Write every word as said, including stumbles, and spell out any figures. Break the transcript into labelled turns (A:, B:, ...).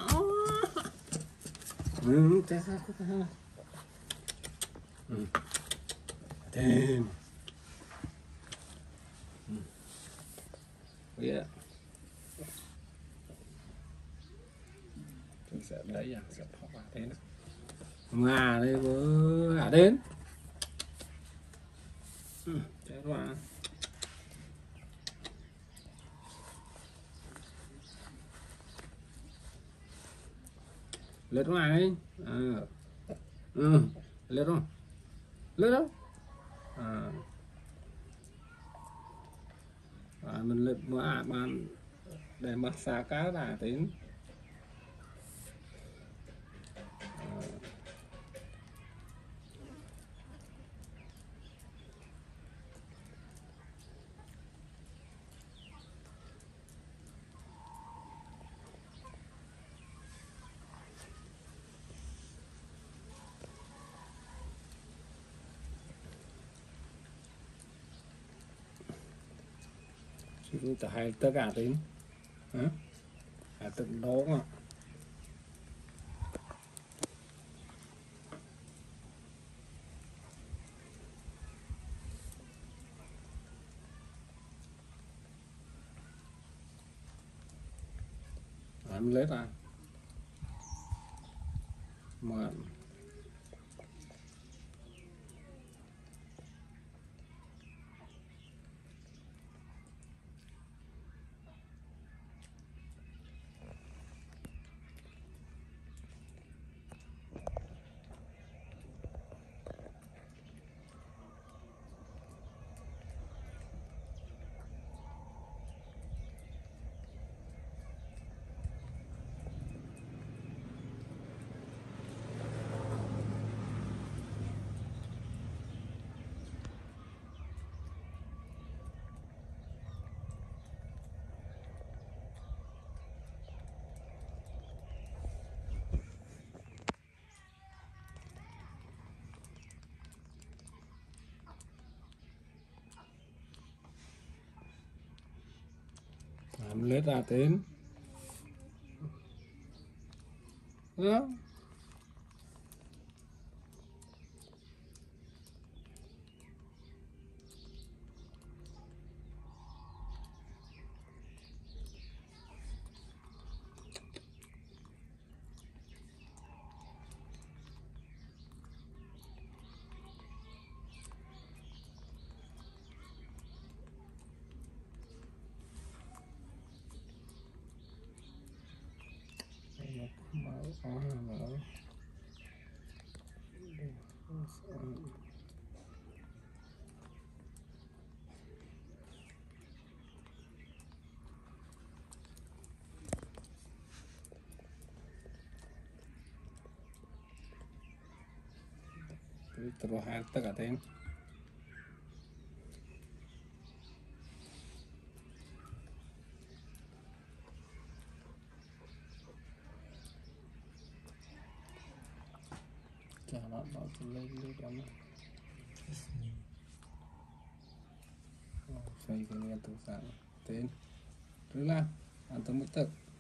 A: ừ thế sao ừ thêm ừ biết tôi sẽ lấy à sẽ phóng vào thế nữa mà đây vừa à đến ừ thế mà lướt ngoài à ừ lướt không lướt đâu à và mình lướt mà bạn để mặt xa cá là tính chúng ta hay tất cả tính hả à tự đố mà em lấy ra mà em lấy ra tính đó mở mở terus harta katanya jangan mau celai dulu kamu xây cái nghe từ sáng tên thứ là ăn tấm mức thực